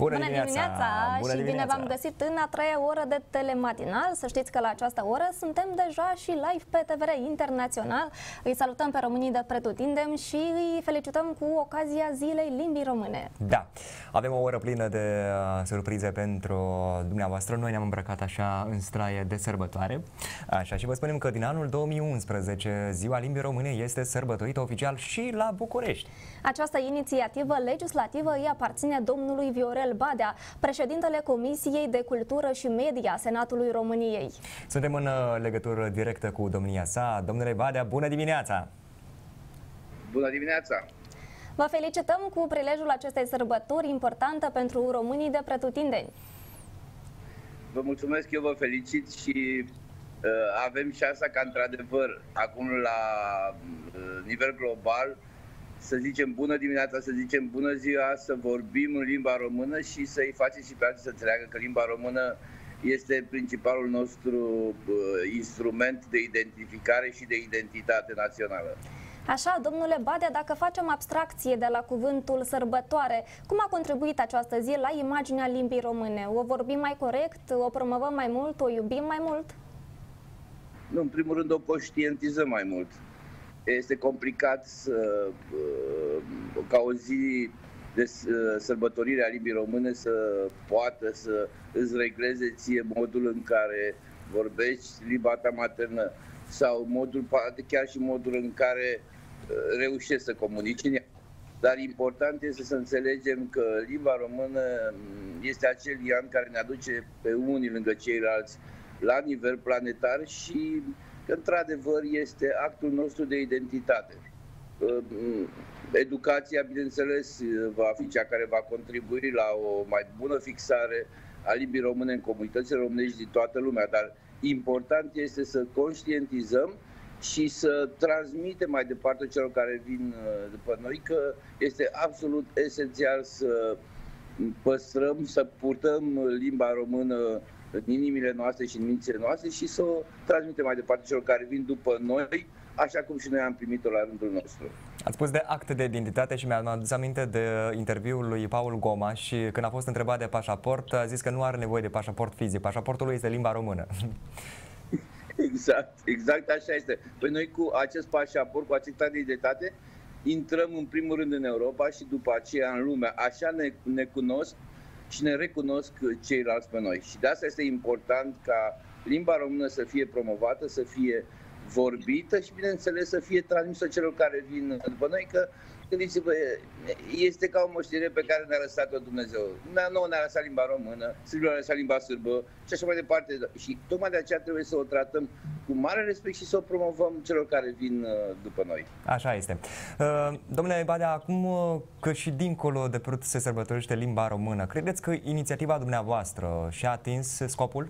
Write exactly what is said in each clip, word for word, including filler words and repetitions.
Bună dimineața! Bună dimineața! Bună și dimineața. bine v-am găsit în a treia oră de telematinal. Să știți că la această oră suntem deja și live pe T V R Internațional. Îi salutăm pe românii de pretutindem și îi felicităm cu ocazia Zilei Limbii Române. Da, avem o oră plină de uh, surprize pentru dumneavoastră. Noi ne-am îmbrăcat așa în straie de sărbătoare. Așa, și vă spunem că din anul două mii unsprezece Ziua Limbii Române este sărbătorită oficial și la București. Această inițiativă legislativă îi aparține domnului Viorel Badea, președintele Comisiei de Cultură și Media a Senatului României. Suntem în legătură directă cu domnia sa. Domnule Badea, bună dimineața! Bună dimineața! Vă felicităm cu prilejul acestei sărbători importante pentru românii de pretutindeni. Vă mulțumesc, eu vă felicit și uh, avem șansa ca într-adevăr acum la uh, nivel global să zicem bună dimineața, să zicem bună ziua, să vorbim în limba română și să-i facem și pe alții să înțeleagă că limba română este principalul nostru uh, instrument de identificare și de identitate națională. Așa, domnule Badea, dacă facem abstracție de la cuvântul sărbătoare, cum a contribuit această zi la imaginea limbii române? O vorbim mai corect, o promovăm mai mult, o iubim mai mult? Nu, în primul rând o conștientizăm mai mult. Este complicat să, ca o zi de sărbătorire a limbii române să poată să îți regleze ție modul în care vorbești limba ta maternă sau modul, poate chiar și modul în care reușești să comunici. Dar important este să înțelegem că limba română este acel lian care ne aduce pe unii lângă ceilalți la nivel planetar și că într-adevăr este actul nostru de identitate. Educația, bineînțeles, va fi cea care va contribui la o mai bună fixare a limbii române în comunitățile românești din toată lumea, dar important este să conștientizăm și să transmitem mai departe celor care vin după noi că este absolut esențial să păstrăm, să purtăm limba română în inimile noastre și în mințile noastre și să o transmitem mai departe celor care vin după noi, așa cum și noi am primit-o la rândul nostru. Ați spus de acte de identitate și mi-am adus aminte de interviul lui Paul Goma și când a fost întrebat de pașaport, a zis că nu are nevoie de pașaport fizic, pașaportul lui este limba română. Exact, exact așa este. Păi noi cu acest pașaport, cu acest act de identitate, intrăm în primul rând în Europa și după aceea în lume. Așa ne, ne cunosc și ne recunosc ceilalți pe noi. Și de asta este important ca limba română să fie promovată, să fie vorbită și, bineînțeles, să fie transmisă celor care vin după noi, că, gândiți-vă, este ca o moștenire pe care ne-a lăsat-o Dumnezeu. Nouă ne-a lăsat limba română, Sârbilor ne-a lăsat limba sârbă și așa mai departe. Și tocmai de aceea trebuie să o tratăm cu mare respect și să o promovăm celor care vin după noi. Așa este. Domnule Badea, acum că și dincolo de Prut se sărbătorește limba română, credeți că inițiativa dumneavoastră și-a atins scopul?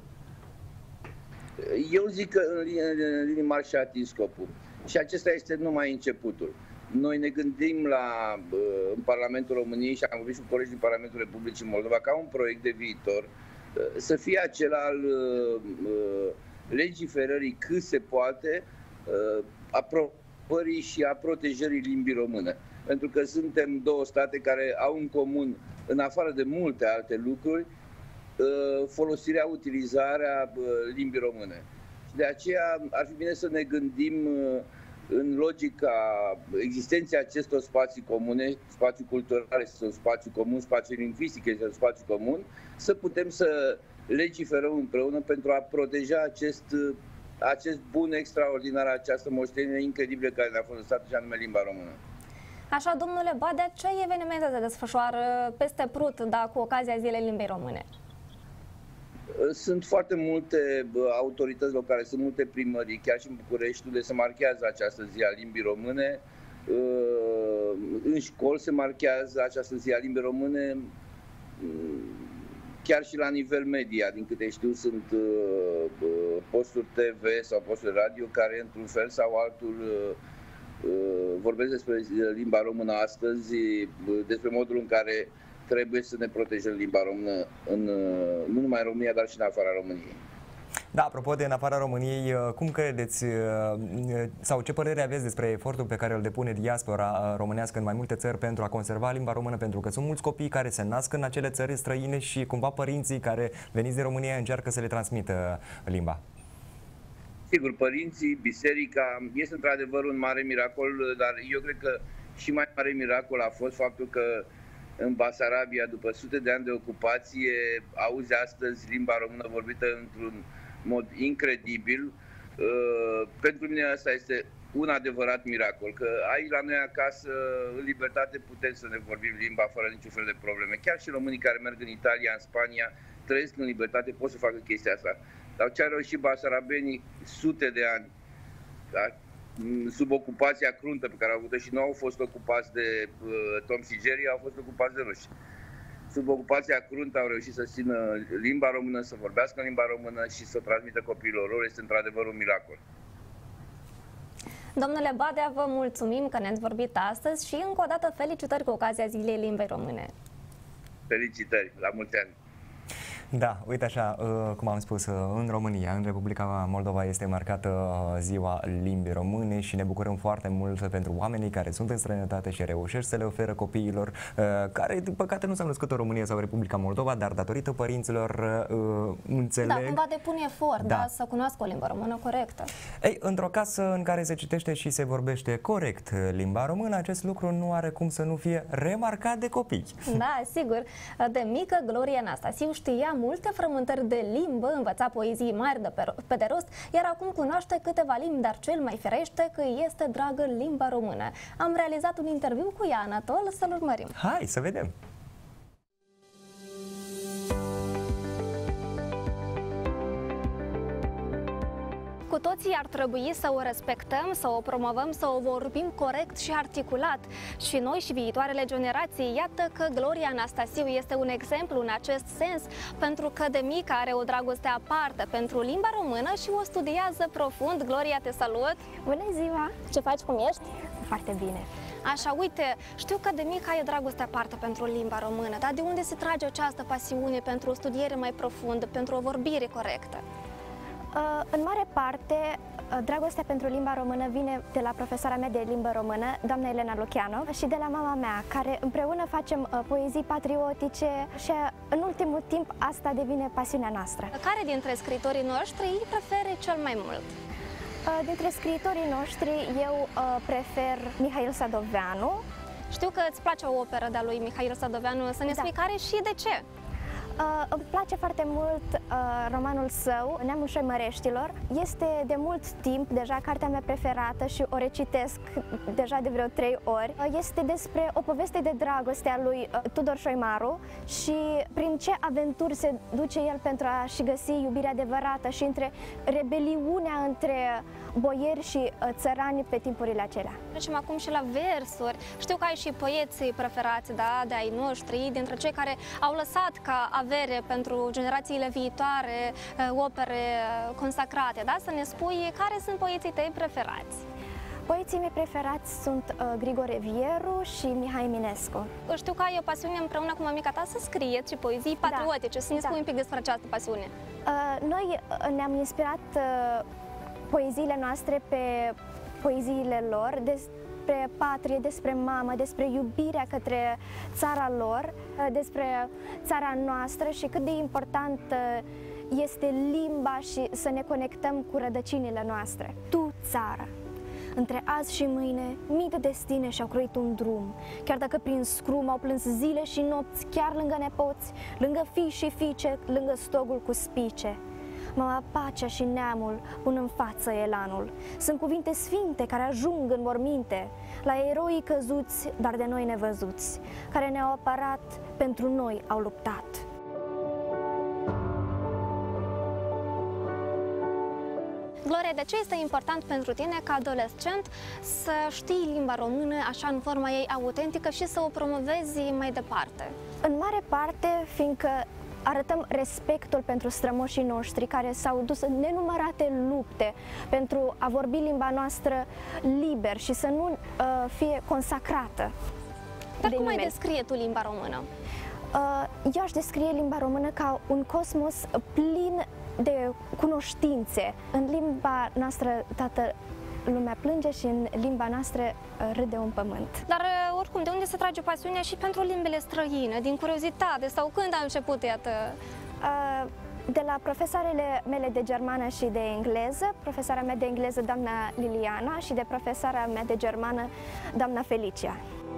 Eu zic că în linii mari și-a atins scopul. Și acesta este numai începutul. Noi ne gândim la, în Parlamentul României și am vorbit și cu colegi din Parlamentul Republicii Moldova, ca un proiect de viitor să fie acela al legiferării cât se poate, aprobării și a protejării limbii române. Pentru că suntem două state care au în comun, în afară de multe alte lucruri, folosirea, utilizarea limbii române. Și de aceea ar fi bine să ne gândim în logica existenței acestor spații comune, spațiu cultural este un spațiu comun, spațiu lingvistic este un spațiu comun, să putem să legiferăm împreună pentru a proteja acest, acest bun extraordinar, această moștenire incredibilă care ne-a fost lăsată și anume limba română. Așa, domnule Badea, ce evenimente se desfășoară peste Prut, da, cu ocazia Zilei Limbii Române? Sunt foarte multe autorități locale, sunt multe primării, chiar și în București, unde se marchează această zi a limbii române. În școli se marchează această zi a limbii române, chiar și la nivel media, din câte știu, sunt posturi T V sau posturi radio care, într-un fel sau altul, vorbesc despre limba română astăzi, despre modul în care trebuie să ne protejăm limba română, în, nu numai în România, dar și în afara României. Da, apropo de în afara României, cum credeți sau ce părere aveți despre efortul pe care îl depune diaspora românească în mai multe țări pentru a conserva limba română? Pentru că sunt mulți copii care se nasc în acele țări străine și cumva părinții care veniți din România încearcă să le transmită limba. Sigur, părinții, biserica, este într-adevăr un mare miracol, dar eu cred că și mai mare miracol a fost faptul că în Basarabia, după sute de ani de ocupație, auzi astăzi limba română vorbită într-un mod incredibil. Pentru mine asta este un adevărat miracol, că aici la noi acasă, în libertate, putem să ne vorbim limba fără niciun fel de probleme. Chiar și românii care merg în Italia, în Spania, trăiesc în libertate, pot să facă chestia asta. Dar ce au reușit basarabenii sute de ani, da? Sub ocupația cruntă pe care au avut-o, și nu au fost ocupați de uh, Tom și Jerry, au fost ocupați de ruși. Sub ocupația cruntă au reușit să țină limba română, să vorbească în limba română și să o transmită copiilor lor. Este într-adevăr un miracol. Domnule Badea, vă mulțumim că ne-ați vorbit astăzi și încă o dată felicitări cu ocazia Zilei Limbii Române. Felicitări, la mulți ani! Da, uite așa, cum am spus, în România, în Republica Moldova este marcată Ziua Limbii Române și ne bucurăm foarte mult pentru oamenii care sunt în străinătate și reușesc să le oferă copiilor care, din păcate, nu s-au născut în România sau Republica Moldova, dar datorită părinților înțeleg... Da, cumva depune efort, da. Da, să cunoască o limbă română corectă. Ei, într-o casă în care se citește și se vorbește corect limba română, acest lucru nu are cum să nu fie remarcat de copii. Da, sigur. De mică, Gloria Anastasiu știa multe frământări de limbă, învăța poezii mari de pe, pe de rost, iar acum cunoaște câteva limbi, dar cel mai ferește că este dragă limba română. Am realizat un interviu cu ea, Anatol, să-l urmărim. Hai, să vedem! Cu toții ar trebui să o respectăm, să o promovăm, să o vorbim corect și articulat. Și noi și viitoarele generații, iată că Gloria Anastasiu este un exemplu în acest sens, pentru că de mică are o dragoste aparte pentru limba română și o studiază profund. Gloria, te salut! Bună ziua! Ce faci, cum ești? Foarte bine! Așa, uite, știu că de mică ai o dragoste aparte pentru limba română, dar de unde se trage această pasiune pentru o studiere mai profundă, pentru o vorbire corectă? În mare parte, dragostea pentru limba română vine de la profesoara mea de limbă română, doamna Elena Luciano, și de la mama mea, care împreună facem poezii patriotice și în ultimul timp asta devine pasiunea noastră. Care dintre scriitorii noștri îi preferi cel mai mult? Dintre scriitorii noștri eu prefer Mihail Sadoveanu. Știu că îți place o operă de-a lui Mihail Sadoveanu, să ne spui da. care și de ce? Uh, îmi place foarte mult uh, romanul său, Neamul Șoimăreștilor. Este de mult timp deja cartea mea preferată și o recitesc deja de vreo trei ori. Uh, este despre o poveste de dragoste a lui uh, Tudor Șoimaru și prin ce aventuri se duce el pentru a-și găsi iubirea adevărată și între rebeliunea între boieri și uh, țărani pe timpurile acelea. Trecem acum și la versuri. Știu că ai și poeții preferați, da, de ai noștri, dintre cei care au lăsat ca avere pentru generațiile viitoare opere consacrate, da? Să ne spui care sunt poeții tăi preferați. Poeții mei preferați sunt uh, Grigore Vieru și Mihai Eminescu. Știu că ai o pasiune împreună cu mămica ta să scrieți și poezii patriotice. Da. Să ne spui da. un pic despre această pasiune. Uh, noi ne-am inspirat uh, poeziile noastre pe poeziile lor, despre patrie, despre mamă, despre iubirea către țara lor, despre țara noastră și cât de important este limba și să ne conectăm cu rădăcinile noastre. Tu, țară, între azi și mâine, mii de destine și-au croit un drum, chiar dacă prin scrum au plâns zile și nopți, chiar lângă nepoți, lângă fii și fiice, lângă stogul cu spice. Mama, pacea și neamul pun în față elanul. Sunt cuvinte sfinte care ajung în morminte la eroii căzuți, dar de noi nevăzuți, care ne-au apărat, pentru noi au luptat. Gloria, de ce este important pentru tine, ca adolescent, să știi limba română așa în forma ei autentică și să o promovezi mai departe? În mare parte, fiindcă arătăm respectul pentru strămoșii noștri care s-au dus în nenumărate lupte pentru a vorbi limba noastră liber și să nu uh, fie consacrată. Dar de cum nimeni. ai descrie tu limba română? Uh, eu aș descrie limba română ca un cosmos plin de cunoștințe. În limba noastră toată lumea plânge și în limba noastră râde un pământ. Dar oricum, de unde se trage pasiunea și pentru limbile străine? Din curiozitate sau când a început, iată? De la profesoarele mele de germană și de engleză, profesoara mea de engleză, doamna Liliana, și de profesoara mea de germană, doamna Felicia.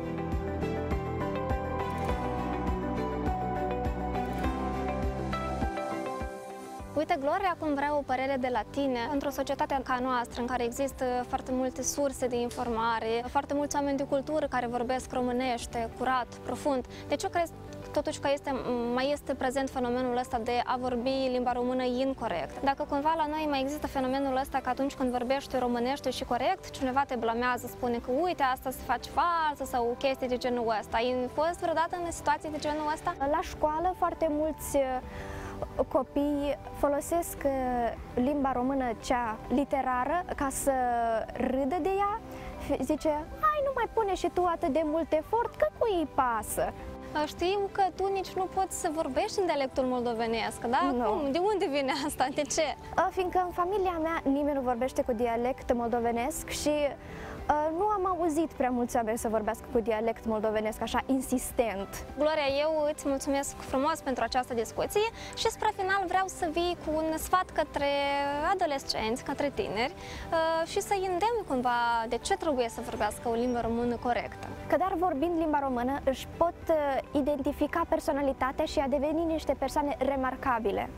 Uite, Gloria, acum vreau o părere de la tine. Într-o societate ca noastră, în care există foarte multe surse de informare, foarte mulți oameni de cultură care vorbesc românește, curat, profund, de ce crezi totuși că este, mai este prezent fenomenul ăsta de a vorbi limba română incorect? Dacă cumva la noi mai există fenomenul ăsta că atunci când vorbești românește și corect, cineva te blamează, spune că uite, asta se face falsă sau chestii de genul ăsta. Ai fost vreodată în situații de genul ăsta? La școală foarte mulți copii folosesc limba română, cea literară, ca să râdă de ea. Zice, hai, nu mai pune și tu atât de mult efort, că cui îi pasă? Știu că tu nici nu poți să vorbești în dialectul moldovenesc, da? No. Cum? De unde vine asta? De ce? Fiindcă în familia mea nimeni nu vorbește cu dialect moldovenesc și nu am auzit prea mulți oameni să vorbească cu dialect moldovenesc așa insistent. Gloria, eu îți mulțumesc frumos pentru această discuție și spre final vreau să vii cu un sfat către adolescenți, către tineri și să-i îndemn cumva de ce trebuie să vorbească o limbă română corectă. Că dar vorbind limba română își pot identifica personalitatea și a deveni niște persoane remarcabile.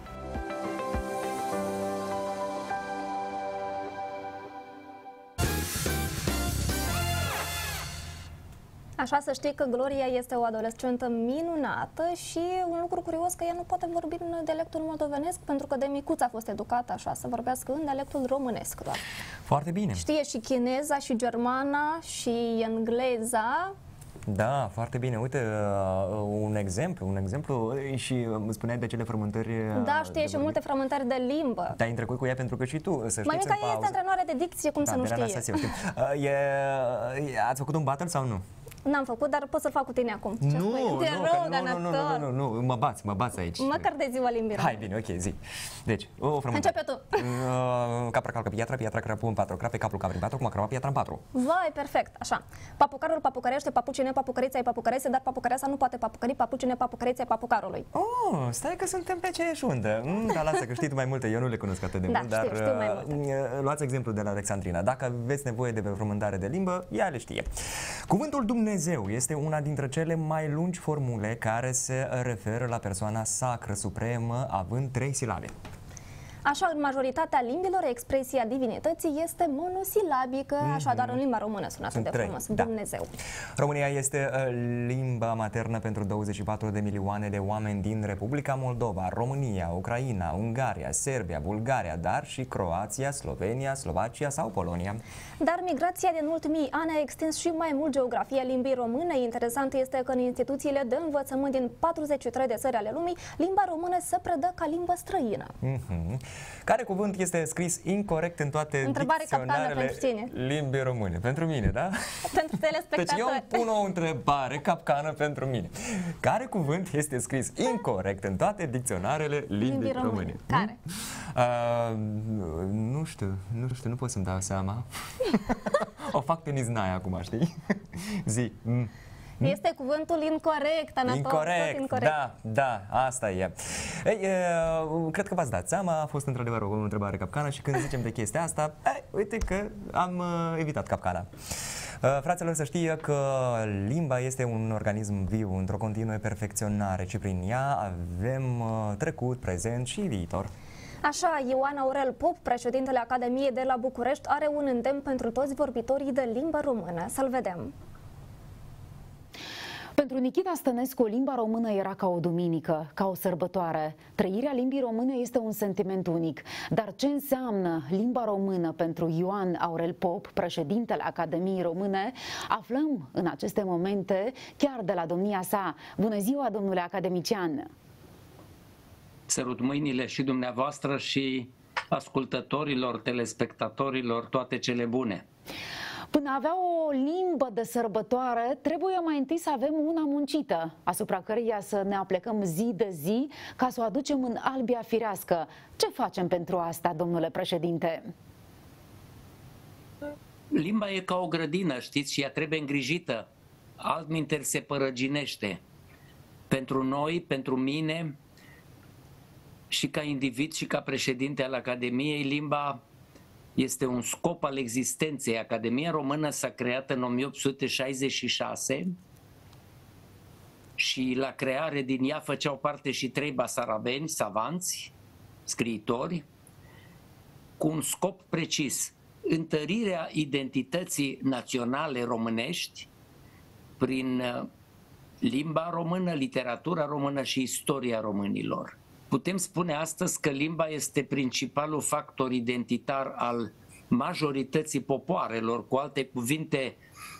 Așa, să știi că Gloria este o adolescentă minunată și un lucru curios că ea nu poate vorbi în dialectul moldovenesc pentru că de micuță a fost educată așa, să vorbească în dialectul românesc doar. Foarte bine. Știe și chineza, și germana, și engleza. Da, foarte bine. Uite, uh, un exemplu, un exemplu și îmi spuneai de cele frământări. Da, știe și multe frământări de limbă. Te-ai întrecut cu ea pentru că și tu, să știți, Mămica în pauză. este antrenoare de dicție, cum da, să nu de știe. Anastasia, știu. Uh, e, ați făcut un battle sau nu? N-am făcut, dar pot să-l fac cu tine acum. Nu, Ce nu, spui? Te nu, rog, nu, nu, nu, nu, nu, nu, mă bați, mă bați aici. Măcar de ziua limbii române. Hai, bine, ok, zi. Deci, o frământare. Începe tu. Uh, capra calcă piatra, piatra crapă în patru, crape capul capri în patru, cum a crăpat piatra în patru. Vai, perfect, așa. Papucarul papucărește, papucine papucărița-i papucărește, dar papucăreasa nu poate papucări, papucine papucărița-i papucarului. Oh, stai că suntem pe aceeași undă. Mm, dar lasă că știi tu mai multe, eu nu le cunosc atât de da, mult, dar știu, știu mai multe. uh, luați exemplu de la Alexandrina. Dacă aveți nevoie de frământare de limbă, ea le știe. Cuvântul Dumnezeu este una dintre cele mai lungi formule care se referă la persoana sacră supremă, având trei silabe. Așa, în majoritatea limbilor, expresia divinității este monosilabică, mm-hmm. așadar în limba română sună atât de frumos, da. Dumnezeu. România este uh, limba maternă pentru douăzeci și patru de milioane de oameni din Republica Moldova, România, Ucraina, Ungaria, Serbia, Bulgaria, dar și Croația, Slovenia, Slovacia sau Polonia. Dar migrația din ultimii ani a extins și mai mult geografia limbii române. Interesant este că în instituțiile de învățământ din patruzeci și trei de țări ale lumii, limba română se predă ca limbă străină. Mm-hmm. Care cuvânt este scris incorect în toate Întrebare dicționarele limbii române? Pentru mine, da? Pentru telespectatori. Deci eu îmi pun o întrebare capcană pentru mine. Care cuvânt este scris incorect în toate dicționarele limbii, limbii române? române? Care? Uh, nu știu, nu știu, nu pot să-mi dau seama. O fac pe niznaia acum, știi? Zi. Mm. Este cuvântul incorect, Anatol. Incorect, incorect, da, da, asta e. Ei, e. Cred că v-ați dat seama, a fost într-adevăr o întrebare capcană și când zicem de chestia asta, ei, uite că am uh, evitat capcana. Uh, fraților, să știe că limba este un organism viu, într-o continuă perfecționare și prin ea avem uh, trecut, prezent și viitor. Așa, Ioan Aurel Pop, președintele Academiei de la București, are un îndemn pentru toți vorbitorii de limbă română. Să-l vedem. Pentru Nichita Stănescu, limba română era ca o duminică, ca o sărbătoare. Trăirea limbii române este un sentiment unic. Dar ce înseamnă limba română pentru Ioan Aurel Pop, președintele Academiei Române, aflăm în aceste momente chiar de la domnia sa. Bună ziua, domnule academician! Sărut mâinile și dumneavoastră și ascultătorilor, telespectatorilor, toate cele bune! Până a avea o limbă de sărbătoare, trebuie mai întâi să avem una muncită, asupra căreia să ne aplecăm zi de zi ca să o aducem în albia firească. Ce facem pentru asta, domnule președinte? Limba e ca o grădină, știți, și ea trebuie îngrijită. Altminteri se părăginește. Pentru noi, pentru mine, și ca individ și ca președinte al Academiei, limba este un scop al existenței. Academia Română s-a creat în o mie opt sute șaizeci și șase și la creare din ea făceau parte și trei basarabeni, savanți, scriitori, cu un scop precis: întărirea identității naționale românești prin limba română, literatura română și istoria românilor. Putem spune astăzi că limba este principalul factor identitar al majorității popoarelor. Cu alte cuvinte,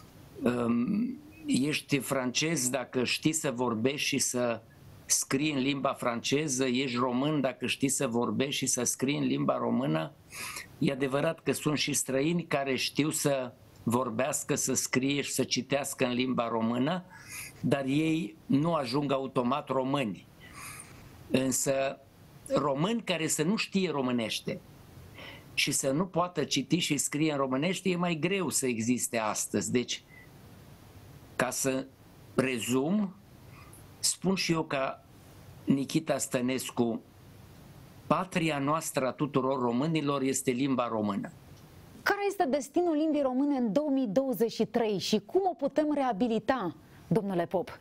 ești francez dacă știi să vorbești și să scrii în limba franceză, ești român dacă știi să vorbești și să scrii în limba română. E adevărat că sunt și străini care știu să vorbească, să scrie și să citească în limba română, dar ei nu ajung automat români. Însă români care să nu știe românește și să nu poată citi și scrie în românește, e mai greu să existe astăzi. Deci, ca să rezum, spun și eu ca Nichita Stănescu, patria noastră a tuturor românilor este limba română. Care este destinul limbii române în două mii douăzeci și trei și cum o putem reabilita, domnule Pop?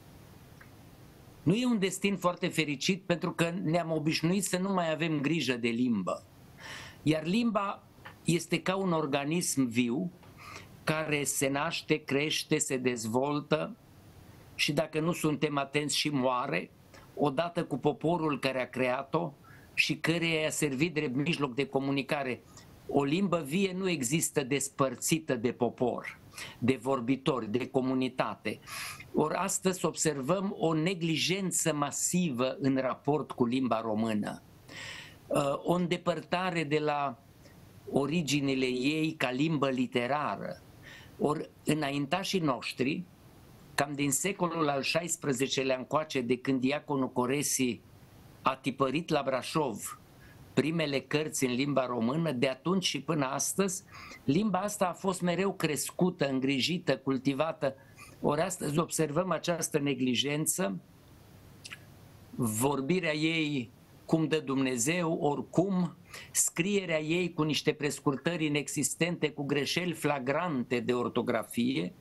Nu e un destin foarte fericit, pentru că ne-am obișnuit să nu mai avem grijă de limbă. Iar limba este ca un organism viu care se naște, crește, se dezvoltă și dacă nu suntem atenți și moare, odată cu poporul care a creat-o și căreia i-a servit drept mijloc de comunicare. O limbă vie nu există despărțită de popor, de vorbitori, de comunitate. Ori astăzi observăm o neglijență masivă în raport cu limba română, o îndepărtare de la originile ei ca limbă literară. Ori înaintașii noștri, cam din secolul al șaisprezecelea încoace, de când Diaconul Coresi a tipărit la Brașov primele cărți în limba română, de atunci și până astăzi, limba asta a fost mereu crescută, îngrijită, cultivată. Ori astăzi observăm această neglijență, vorbirea ei cum dă Dumnezeu, oricum, scrierea ei cu niște prescurtări inexistente, cu greșeli flagrante de ortografie.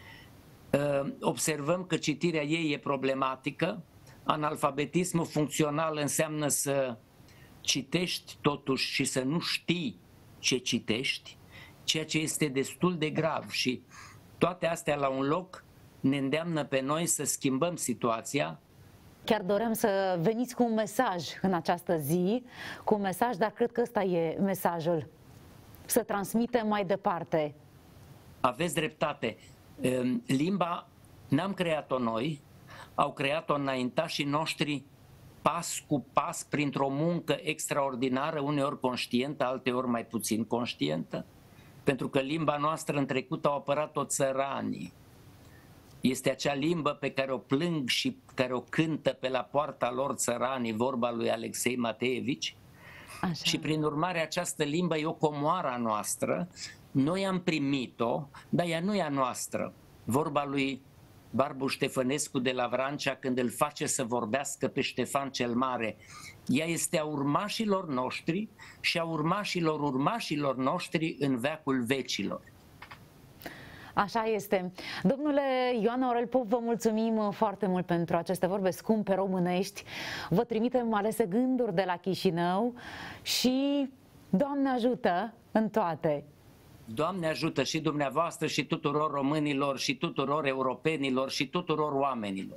Observăm că citirea ei e problematică. Analfabetismul funcțional înseamnă să citești totuși și să nu știi ce citești, ceea ce este destul de grav, și toate astea la un loc ne îndeamnă pe noi să schimbăm situația. Chiar doream să veniți cu un mesaj în această zi, cu un mesaj, dar cred că ăsta e mesajul. Să transmitem mai departe. Aveți dreptate. Limba n-am creat-o noi, au creat-o înaintașii noștri pas cu pas, printr-o muncă extraordinară, uneori conștientă, alteori mai puțin conștientă, pentru că limba noastră în trecut au apărat-o țăranii. Este acea limbă pe care o plâng și care o cântă pe la poarta lor țăranii, vorba lui Alexei Mateevici. Așa. Și prin urmare această limbă e o comoară a noastră, noi am primit-o, dar ea nu e a noastră. Vorba lui Barbu Ștefănescu de la Vrancea, când îl face să vorbească pe Ștefan cel Mare, ea este a urmașilor noștri și a urmașilor urmașilor noștri în veacul vecilor. Așa este. Domnule Ioan Aurel Pop, vă mulțumim foarte mult pentru aceste vorbe scumpe românești. Vă trimitem alese gânduri de la Chișinău și Doamne ajută în toate! Doamne ajută și dumneavoastră și tuturor românilor și tuturor europenilor și tuturor oamenilor.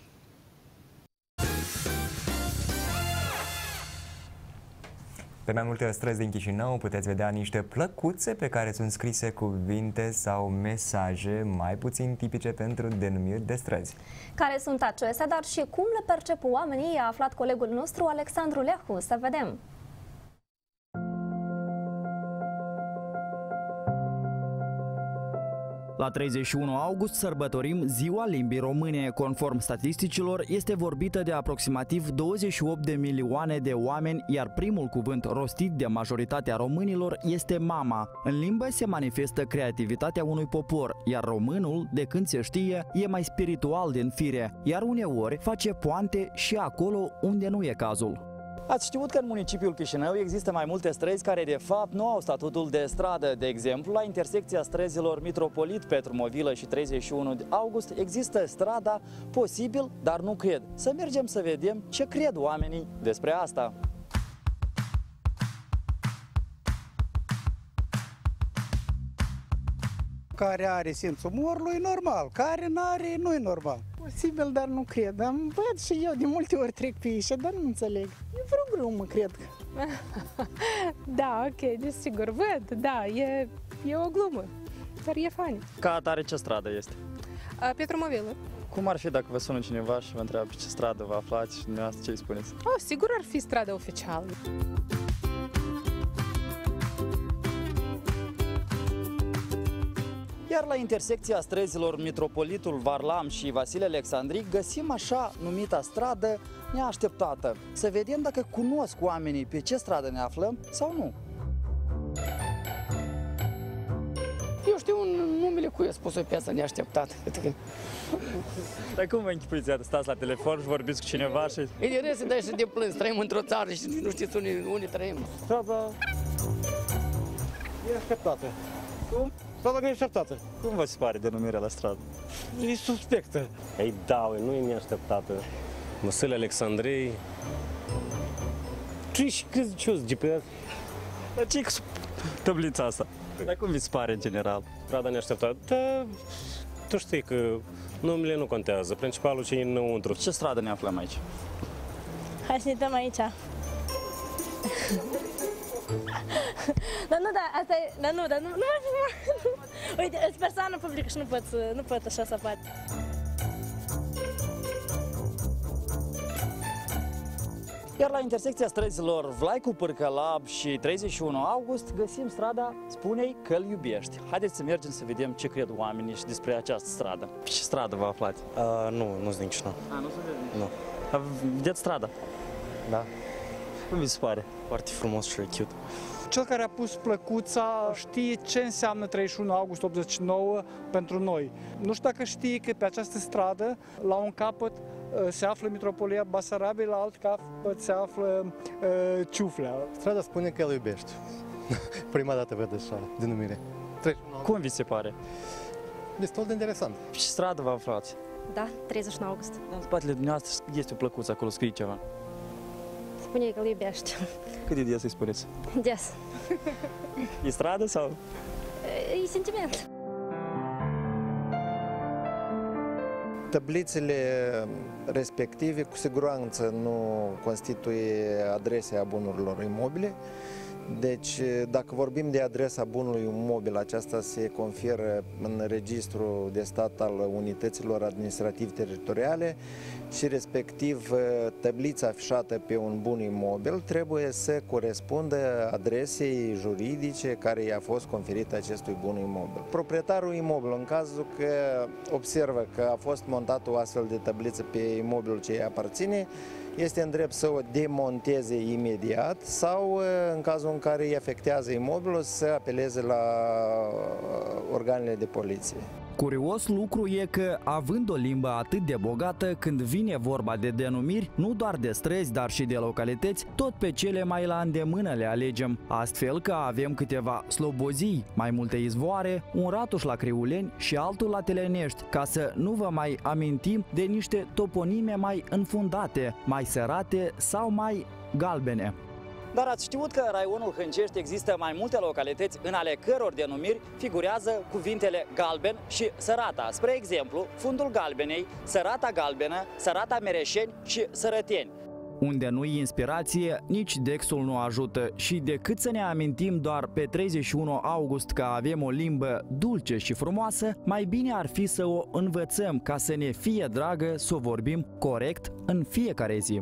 Pe mai multe străzi din Chișinău puteți vedea niște plăcuțe pe care sunt scrise cuvinte sau mesaje mai puțin tipice pentru denumiri de străzi. Care sunt acestea, dar și cum le percep oamenii, a aflat colegul nostru Alexandru Leahu. Să vedem! la treizeci și unu august sărbătorim Ziua Limbii Române. Conform statisticilor, este vorbită de aproximativ douăzeci și opt de milioane de oameni, iar primul cuvânt rostit de majoritatea românilor este mama. În limbă se manifestă creativitatea unui popor, iar românul, de când se știe, e mai spiritual din fire, iar uneori face poante și acolo unde nu e cazul. Ați știut că în municipiul Chișinău există mai multe străzi care de fapt nu au statutul de stradă. De exemplu, la intersecția străzilor Mitropolit, Petru Movilă și treizeci și unu august există strada Posibil, dar nu cred. Să mergem să vedem ce cred oamenii despre asta. Care are simțul umorului, normal. Care n-are, nu e normal. Posibil, dar nu cred. Am văd și eu, de multe ori trec pe aici, dar nu înțeleg. E vreo glumă, cred că. Da, ok, desigur, văd, da, e, e o glumă, dar e funny. Ca atare, ce stradă este? A, Petru Movilă. Cum ar fi dacă vă sună cineva și vă întreabă pe ce stradă vă aflați și dumneavoastră ce îi spuneți? Oh, sigur ar fi strada oficială. Iar la intersecția străzilor Mitropolitul Varlam și Vasile Alexandric găsim așa numita stradă neașteptată. Să vedem dacă cunosc oamenii pe ce stradă ne aflăm sau nu. Eu știu un numele cu i-a spus o piesă neașteptată. Dar cum vă închipuiți? Stați la telefon și vorbiți cu cineva și... E de rest, dai și de plâns. Trăim într-o țară și nu știți unde, unde trăim. Strada e așteptată. Cum? Strada e așteptată. Cum vă se pare denumirea la stradă? E suspectă. Ei, da, nu e neașteptată. Vasile Alexandrei. Ce și crezi ce o G P S? Dar ce-i cu tablița asta? Dar cum vi se pare în general? Strada neașteptată. Da, tu știi că numele nu contează. Principalul ce e înăuntru. Ce stradă ne aflăm aici? Hai să ne uităm aici. Dar nu, da, asta e, dar nu, dar nu, nu mai fi, uite, sunt persoană publică și nu pot, nu pot așa să fac. Iar la intersecția străzilor Vlaicu Pârcălab și treizeci și unu august găsim strada Spune-i că-l iubești. Haideți să mergem să vedem ce cred oamenii și despre această stradă. Pe ce stradă vă aflați? Uh, nu, nu sunt din Chișinău. A, nu sunt din Nu. A, vedeți strada? Da. Cum vi se pare? Foarte frumos și cute. Cel care a pus plăcuța știe ce înseamnă treizeci și unu august optzeci și nouă pentru noi. Nu știu dacă știe că pe această stradă, la un capăt, se află Mitropolia Basarabiei, la alt capăt se află uh, Ciuflea. Strada Spune că îl iubești. Prima dată văd așa denumire. Cum vi se pare? Destul de interesant. Pe ce stradă vă aflați? Da, treizeci și unu august. În spatele dumneavoastră este o plăcuță, acolo scrie ceva. Spune-i că îl iubești. Cât de des îi spuneți? Des. E stradă sau? E sentiment. Tablițele respective cu siguranță nu constituie adrese a bunurilor imobile. Deci, dacă vorbim de adresa bunului imobil, aceasta se conferă în registrul de stat al unităților administrativ-teritoriale și respectiv tablița afișată pe un bun imobil trebuie să corespundă adresei juridice care i-a fost conferită acestui bun imobil. Proprietarul imobil, în cazul că observă că a fost montată o astfel de tabliță pe imobilul ce îi aparține, este în drept să o demonteze imediat sau, în cazul în care îi afectează imobilul, să apeleze la organele de poliție. Curios lucru e că, având o limbă atât de bogată, când vine vorba de denumiri, nu doar de străzi, dar și de localități, tot pe cele mai la îndemână le alegem, astfel că avem câteva slobozii, mai multe izvoare, un ratuș la Criuleni și altul la Telenești, ca să nu vă mai amintim de niște toponime mai înfundate, mai sărate sau mai galbene. Dar ați știut că în raionul Hâncești există mai multe localități în ale căror denumiri figurează cuvintele galben și sărata. Spre exemplu, Fundul Galbenei, Sărata Galbenă, Sărata Mereșeni și Sărăteni. Unde nu-i inspirație, nici Dexul nu ajută și decât să ne amintim doar pe treizeci și unu august că avem o limbă dulce și frumoasă, mai bine ar fi să o învățăm ca să ne fie dragă să o vorbim corect în fiecare zi.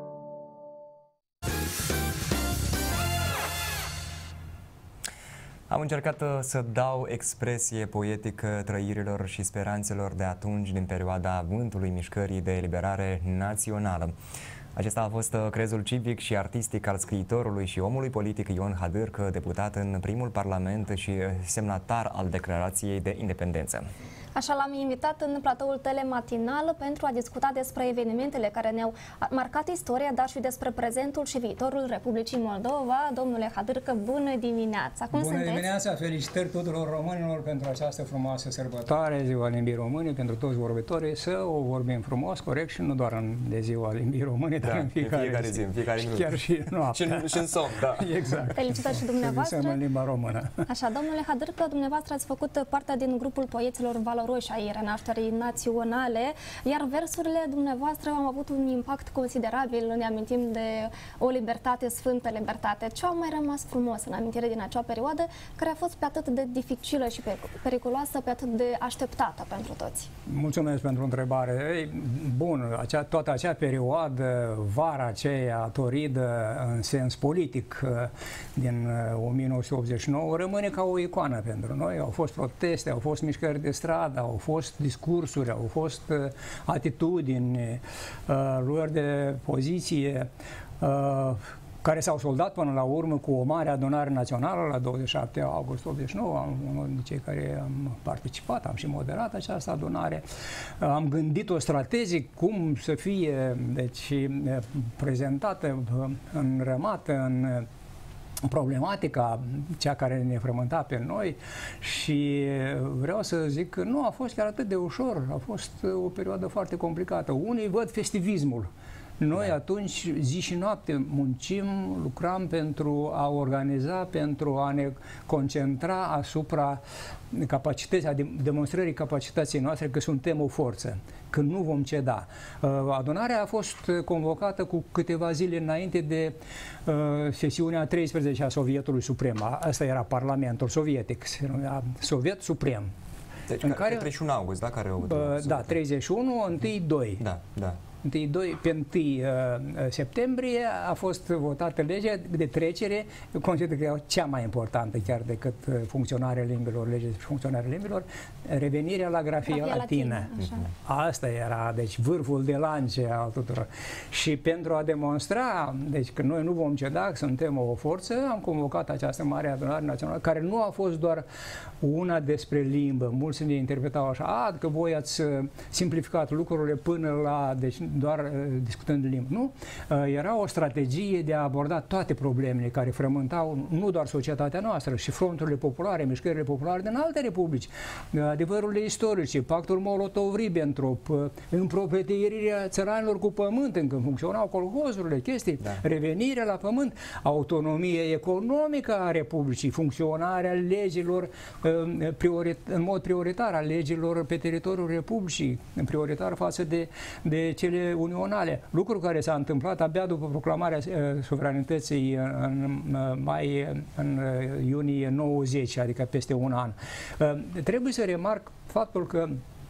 Am Am încercat să dau expresie poetică trăirilor și speranțelor de atunci, din perioada vântului mișcării de eliberare națională. Acesta a fost crezul civic și artistic al scriitorului și omului politic Ion Hadârcă, deputat în primul parlament și semnatar al Declarației de Independență. Așa l-am invitat în platoul telematinal pentru a discuta despre evenimentele care ne-au marcat istoria, dar și despre prezentul și viitorul Republicii Moldova. Domnule Hadârcă, bună dimineața! Cum bună sunteți? Dimineața! Felicitări tuturor românilor pentru această frumoasă sărbătoare, Ziua Limbii Române, pentru toți vorbitorii, să o vorbim frumos, corect și nu doar în de Ziua Limbii Române, dar da, în fiecare, fiecare zi, în fiecare minut. Chiar și noaptea. Și în somn, da. Exact. Felicitări și dumneavoastră. Să în limba română. Așa, domnule Hadârcă, dumneavoastră ați făcut parte din grupul poeților valoroși ai renașterii naționale, iar versurile dumneavoastră au avut un impact considerabil. Ne amintim de o libertate sfântă, libertate. Ce a mai rămas frumos în amintire din acea perioadă, care a fost pe atât de dificilă și periculoasă, pe atât de așteptată pentru toți? Mulțumesc pentru întrebare. Ei, bun, acea, toată acea perioadă, vara aceea toridă în sens politic din o mie nouă sute optzeci și nouă, rămâne ca o icoană pentru noi. Au fost proteste, au fost mișcări de stradă, au fost discursuri, au fost uh, atitudini, uh, luări de poziție, uh, care s-au soldat până la urmă cu o mare adunare națională la douăzeci și șapte august optzeci și nouă. Am unul dintre cei care am participat, am și moderat această adunare. Am gândit-o strategic cum să fie deci, prezentată, înrămată în problematica, cea care ne frământa pe noi, și vreau să zic că nu a fost chiar atât de ușor, a fost o perioadă foarte complicată. Unii văd festivismul. Noi atunci zi și noapte muncim, lucram pentru a organiza, pentru a ne concentra asupra capacității, demonstrării capacității noastre că suntem o forță, că nu vom ceda. Adunarea a fost convocată cu câteva zile înainte de uh, sesiunea a treisprezecea a Sovietului Suprem. Asta era Parlamentul Sovietic, se numea Soviet Suprem. Deci, în care, treizeci și unu august, da? Care uh, da, treizeci și unu, unu doi. Da, da. întâi doi, pe întâi septembrie a fost votată legea de trecere, eu consider că e cea mai importantă chiar decât funcționarea limbilor, legea de funcționarea limbilor, revenirea la grafia, grafia latină. latină Asta era, deci, vârful de lance al tuturor. Și pentru a demonstra, deci, că noi nu vom ceda, că suntem o forță, am convocat această mare adunare națională, care nu a fost doar una despre limbă. Mulți ne interpretau așa, a, că voi ați simplificat lucrurile până la, deci, doar uh, discutând limba. Nu. Uh, era o strategie de a aborda toate problemele care frământau nu doar societatea noastră, și fronturile populare, mișcările populare din alte republici, uh, adevărurile istorice, pactul Molotov-Ribbentrop, uh, împroprietărirea țăranilor cu pământ, încă funcționau colhozurile, chestii, da. Revenirea la pământ, autonomie economică a republicii, funcționarea legilor uh, priori, în mod prioritar, a legilor pe teritoriul republicii, prioritar față de, de cele unionale, lucru care s-a întâmplat abia după proclamarea uh, suveranității în uh, mai, în uh, iunie nouăzeci, adică peste un an. Uh, trebuie să remarc faptul că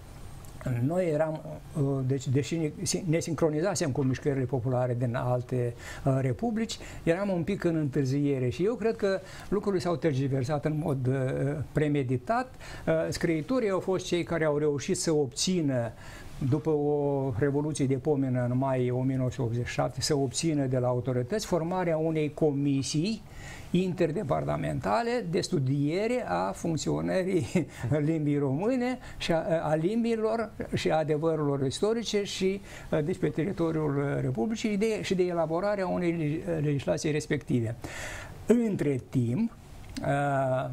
noi eram, uh, deci, deși ne, ne sincronizasem cu mișcările populare din alte uh, republici, eram un pic în întârziere și eu cred că lucrurile s-au tergiversat în mod uh, premeditat. Uh, scriitorii au fost cei care au reușit să obțină, după o revoluție de pomenă în mai o mie nouă sute optzeci și șapte, să obțină de la autorități formarea unei comisii interdepartamentale de studiere a funcționării limbii române și a, a limbilor și a adevărurilor istorice și deci pe teritoriul Republicii de, și de elaborarea unei legislații respective. Între timp, a,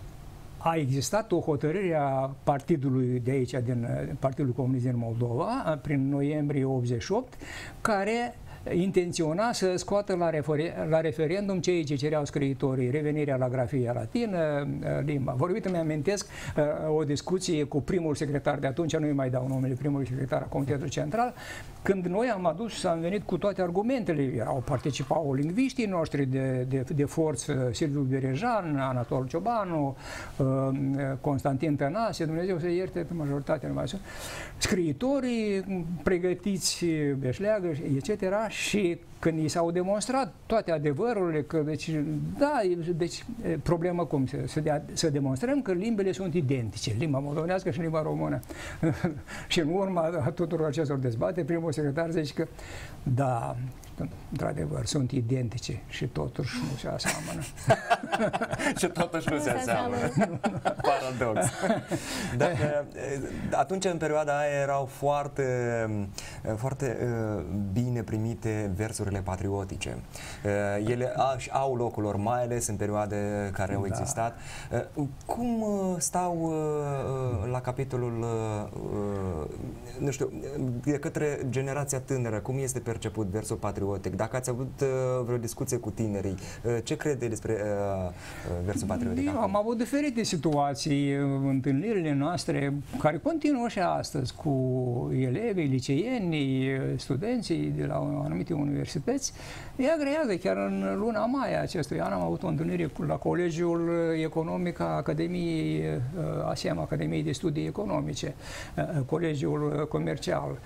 a existat o hotărâre a partidului de aici, din Partidul Comunist din Moldova, prin noiembrie optzeci și opt, care intenționa să scoată la, refer la referendum ceea ce cereau scriitorii, revenirea la grafia latină, limba. Vorbit îmi amintesc o discuție cu primul secretar de atunci, nu-i mai dau numele, primul secretar a Comitetului Central, când noi am adus și am venit cu toate argumentele. Erau, participau lingviștii noștri de, de, de forță, Silviu Berejan, Anatol Ciobanu, Constantin Tănase, Dumnezeu să ierte pe majoritatea, scriitorii pregătiți, Beșleagă, et cetera. Și când i s-au demonstrat toate adevărurile, că deci, da, deci problema cum? Să, să, de, să demonstrăm că limbile sunt identice, limba moldovenească și limba română. Și în urma tuturor acestor dezbateri, primul secretar zice că da, într-adevăr, sunt identice și totuși nu se aseamănă. Și totuși nu se aseamănă. Paradox. Dar atunci, în perioada aia, erau foarte, foarte bine primite versurile patriotice. Ele au locul lor, mai ales în perioade care au existat. Cum stau la capitolul, nu știu, de către generația tânără, cum este perceput versul patriotic? Dacă ați avut uh, vreo discuție cu tinerii, uh, ce crede despre uh, versul patriotic? Eu am avut diferite situații, întâlnirile noastre, care continuă și astăzi cu elevii, liceienii, studenții de la anumite universități. Ea agrează, chiar în luna mai acestui an am avut o întâlnire la Colegiul Economic a Academiei, ASEM, Academiei de Studii Economice, Colegiul Comercial.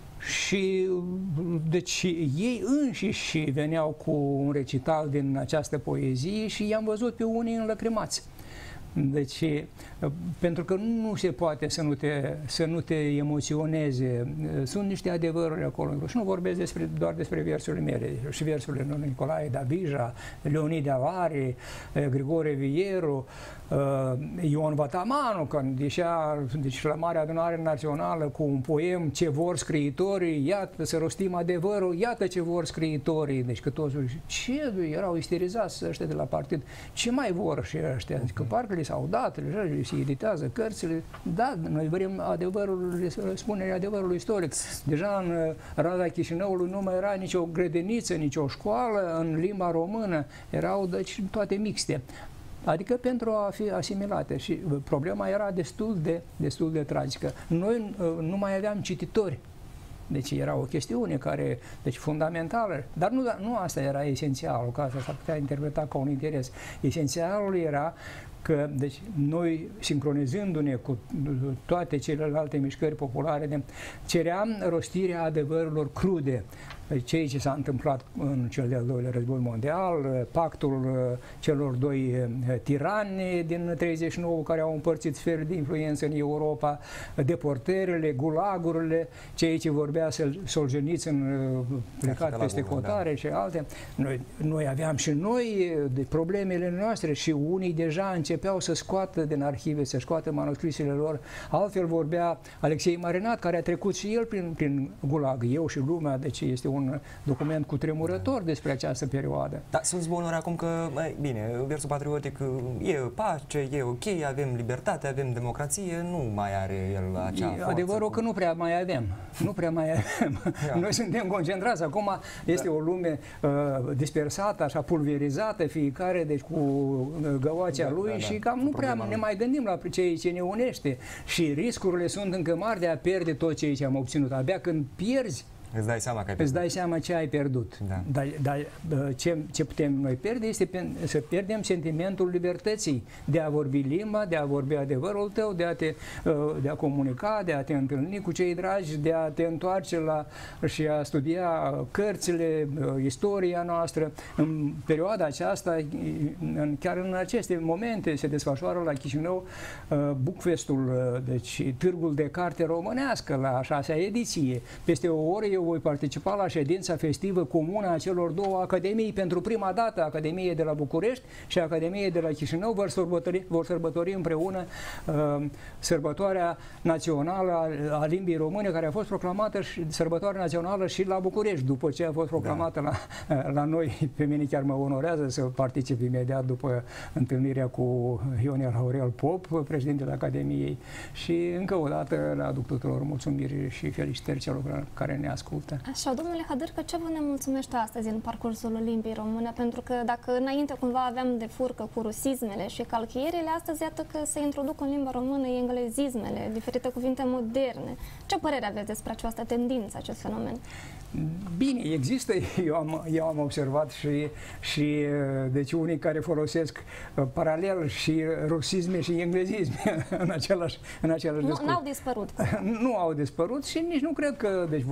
Și deci ei înșiși veneau cu un recital din această poezie și i-am văzut pe unii înlăcrimați. Deci, pentru că nu se poate să nu te, să nu te emoționeze. Sunt niște adevăruri acolo. Și nu vorbesc despre, doar despre versurile mele, și versurile lui Nicolae Davija, Leonid Avari, Grigore Vieru, Ion Vatamanu, când ieșea deci, la Marea Adunare Națională cu un poem Ce vor scriitorii, iată să rostim adevărul, iată ce vor scriitorii. Deci că toți ce erau isterizați ăștia de la partid. Ce mai vor și ăștia? Că parcă li s-au dat, li se editează cărțile. Da, noi vrem adevărul, spunerea adevărului istoric. Deja în Rada Chișinăului nu mai era nicio grădiniță, nicio școală în limba română. Erau deci toate mixte. Adică pentru a fi asimilate. Și problema era destul de, destul de tragică. Noi nu mai aveam cititori. Deci era o chestiune care, deci fundamentală, dar nu, nu asta era esențialul, că asta s-ar putea interpreta ca un interes. Esențialul era că deci, noi, sincronizându-ne cu toate celelalte mișcări populare, ceream rostirea adevărurilor crude. Ceea ce s-a întâmplat în cel de-al doilea război mondial, pactul celor doi tirani din treizeci și nouă care au împărțit sfere de influență în Europa, deportările, gulagurile, ceea ce vorbea Solzhenitsyn plecat peste hotare, da, și alte. Noi, noi aveam și noi de problemele noastre și unii deja începeau să scoată din arhive, să scoată manuscrisele lor. Altfel vorbea Alexei Marinat, care a trecut și el prin, prin gulag, Eu și lumea, deci este un un document cutremurător despre această perioadă. Da, sunt zvonuri acum că, mai bine, versul patriotic e pace, e ok, avem libertate, avem democrație, nu mai are el acea forță. Adevărul că nu prea mai avem. Nu prea mai avem. Noi suntem concentrați. Acum este da. o lume uh, dispersată, așa pulverizată, fiecare deci cu găoacea da, lui da, da. și cam nu prea ne mai gândim la ceea ce ne unește. Și riscurile sunt încă mari de a pierde tot ceea ce am obținut. Abia când pierzi, Îți dai seama că ai pierdut. Îți dai seama ce ai pierdut. Da. Dar, dar ce, ce putem noi pierde este pe, să pierdem sentimentul libertății de a vorbi limba, de a vorbi adevărul tău, de a te de a comunica, de a te întâlni cu cei dragi, de a te întoarce la și a studia cărțile, istoria noastră. În perioada aceasta, în, chiar în aceste momente, se desfășoară la Chișinău Bookfestul, deci târgul de carte românească, la a șasea ediție. Peste o oră eu voi participa la ședința festivă comună a celor două academii. Pentru prima dată, Academie de la București și Academie de la Chișinău vor sărbători, vor sărbători împreună uh, sărbătoarea națională a, a limbii române, care a fost proclamată și sărbătoarea națională și la București, după ce a fost proclamată da. la, la noi. Pe mine chiar mă onorează să particip imediat după întâlnirea cu Ionel Aurel Pop, președintele Academiei, și încă o dată le aduc tuturor mulțumiri și felicitări celor care ne ascultă. Așa, domnule Hădărcă, ce vă nemulțumește astăzi în parcursul limbii române? Pentru că dacă înainte cumva aveam de furcă cu rusismele și calchierile, astăzi iată că se introduc în limba română englezismele, diferite cuvinte moderne. Ce părere aveți despre această tendință, acest fenomen? Bine, există, eu am, eu am observat și, și deci unii care folosesc paralel și rusisme și englezisme în același, în același nu, discurs. N-au dispărut. Nu au dispărut și nici nu cred că deci, vor dispărea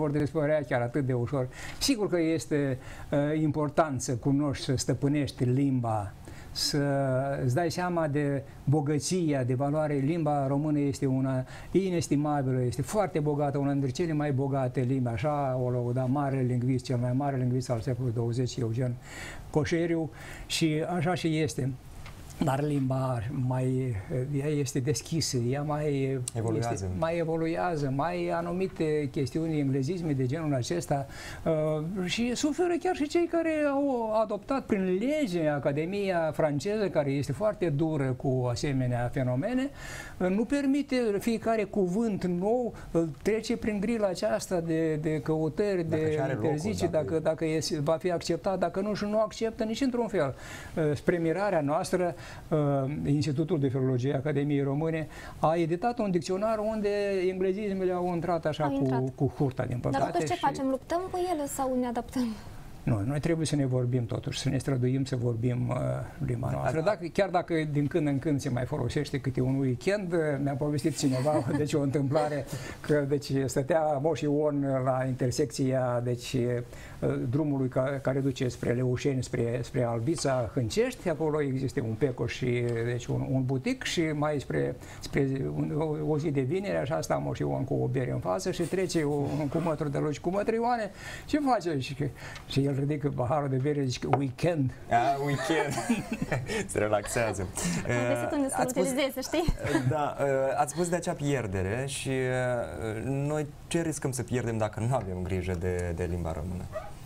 părea chiar atât de ușor. Sigur că este uh, important să cunoști, să stăpânești limba, să îți dai seama de bogăția, de valoare. Limba română este una inestimabilă, este foarte bogată, una dintre cele mai bogate limbi, așa o lăuda mare lingvist, cel mai mare lingvist al secolului douăzeci, Eugen Coșeriu, și așa și este. Dar limba mai, ea este deschisă, ea mai evoluează. Este, mai evoluează, mai anumite chestiuni, englezisme de genul acesta uh, și suferă chiar și cei care au adoptat prin lege Academia franceză, care este foarte dură cu asemenea fenomene, uh, nu permite fiecare cuvânt nou, îl trece prin grila aceasta de, de căutări, dacă de interzice, dacă, dacă, dacă este, va fi acceptat, dacă nu, și nu acceptă nici într-un fel. Uh, spre mirarea noastră, Institutul de Filologie Academiei Române a editat un dicționar unde englezismele au intrat așa au intrat. Cu, cu hurta, din păcate. Dar totuși ce și... facem? Luptăm cu ele sau ne adaptăm? Nu, noi trebuie să ne vorbim totuși, să ne străduim să vorbim uh, limba noastră. Dacă, chiar dacă din când în când se mai folosește câte un weekend, mi-a povestit cineva, deci o întâmplare, că deci stătea Moș Ion la intersecția deci, drumului ca, care duce spre Leușeni, spre, spre Albița, Hâncești, acolo există un Peco și deci un, un butic și mai spre, spre un, o, o zi de vineri, așa sta Moș Ion cu o bere în față și trece un cumătru de luci cu mătrioane, ce face? Și, și el ridică paharul de bere, zice că weekend. Ah, weekend. Se relaxează. Am găsit unde să-l utilizeze, știi? Da, ați spus de acea pierdere și noi ce riscăm să pierdem dacă nu avem grijă de, de limba română?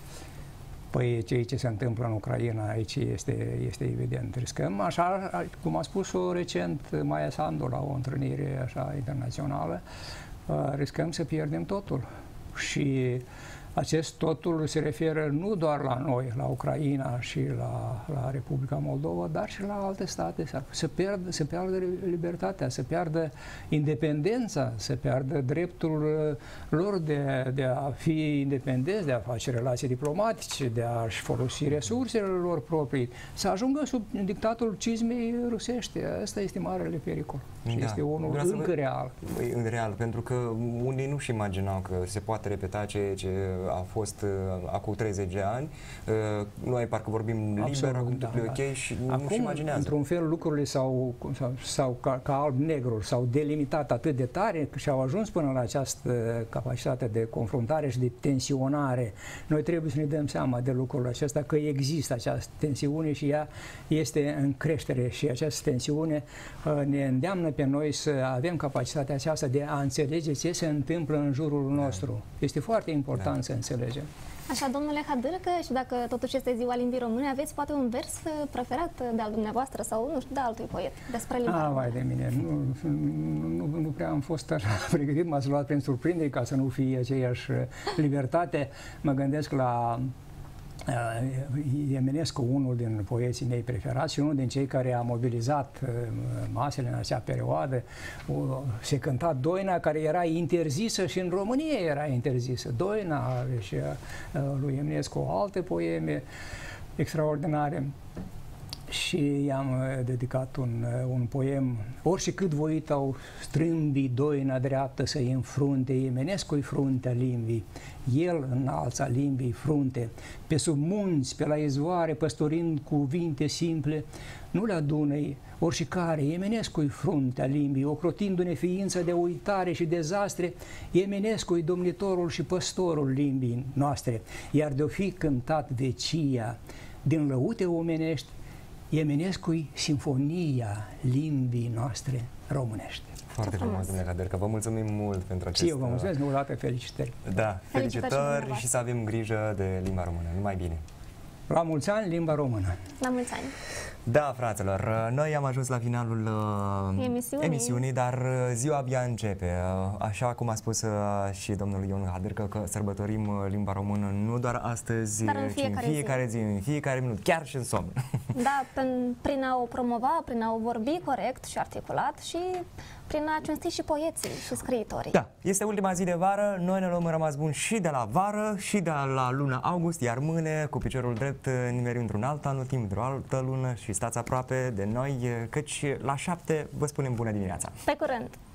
Păi ceea ce se întâmplă în Ucraina aici este, este evident. Riscăm, așa cum a spus-o recent Maia Sandu la o întâlnire așa internațională, riscăm să pierdem totul. Și acest totul se referă nu doar la noi, la Ucraina și la, la Republica Moldova, dar și la alte state. Să pierdă, să pierdă libertatea, să pierdă independența, să pierdă dreptul lor de, de a fi independenți, de a face relații diplomatice, de a-și folosi resursele lor proprii, să ajungă sub dictatul cizmei rusești. Asta este marele pericol. Și da. Este unul Vreau încă vă... real. În real, pentru că unii nu-și imaginau că se poate repeta ceea ce a fost uh, acum treizeci de ani. Uh, noi parcă vorbim liber, acum da, totul e ok și acum, nu-și imaginează. Într-un fel, lucrurile s-au, sau, sau ca, ca alb-negru, s-au delimitat atât de tare și au ajuns până la această capacitate de confruntare și de tensionare. Noi trebuie să ne dăm seama de lucrul acesta, că există această tensiune și ea este în creștere și această tensiune uh, ne îndeamnă pe noi să avem capacitatea aceasta de a înțelege ce se întâmplă în jurul nostru. Da. Este foarte important da. Să înțelegem. Așa, domnule Hadârcă, și dacă totuși este ziua limbii române, aveți poate un vers preferat de-al dumneavoastră sau, nu știu, de altui poet despre limba ah, română? vai de mine, nu, nu, nu prea am fost așa pregătit, m-ați luat prin surprindere ca să nu fie aceeași libertate. Mă gândesc la Eminescu, unul din poeții mei preferați și unul din cei care a mobilizat masele în acea perioadă. Se cânta Doina, care era interzisă și în România era interzisă. Doina și lui Eminescu alte poeme extraordinare. Și i-am dedicat un, un poem. Oricât voit au strâmbii doina dreaptă să-i înfrunte, Eminescu-i fruntea limbii, el înalța limbii frunte, pe sub munți, pe la izvoare, păstorind cuvinte simple, nu le adună-i oricare, Eminescu-i fruntea limbii, ocrotindu-ne ființa de uitare și dezastre, Eminescu-i domnitorul și păstorul limbii noastre, iar de-o fi cântat vecia din lăute omenești, Eminescu-i simfonia limbii noastre românești. Foarte frumos, domnule Hadârcă. Vă mulțumim mult pentru acest... Și eu vă mulțumesc, o dată felicitări. Da, felicitări, felicitări și să avem grijă de limba română. Numai bine! La mulți ani, limba română! La mulți ani! Da, fraților, noi am ajuns la finalul uh, emisiunii. emisiunii, dar uh, ziua abia începe. Uh, așa cum a spus uh, și domnul Ion Hadârcă, că sărbătorim uh, limba română nu doar astăzi, dar în fiecare, ci în fiecare zi. zi, în fiecare minut, chiar și în somn. Da, prin a o promova, prin a o vorbi corect și articulat și prin a cinsti și poeții și scriitorii. Da, este ultima zi de vară, noi ne luăm rămas bun și de la vară și de la luna august, iar mâine, cu piciorul drept, nimerim într-un alt an, timp într-o altă lună și stați aproape de noi, căci la șapte vă spunem bună dimineața! Pe curând!